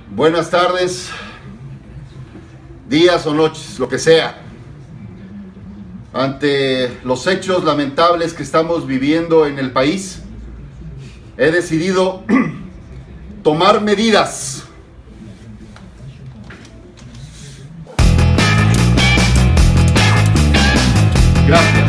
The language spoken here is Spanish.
Buenas tardes, días o noches, lo que sea. Ante los hechos lamentables que estamos viviendo en el país, he decidido tomar medidas. Gracias.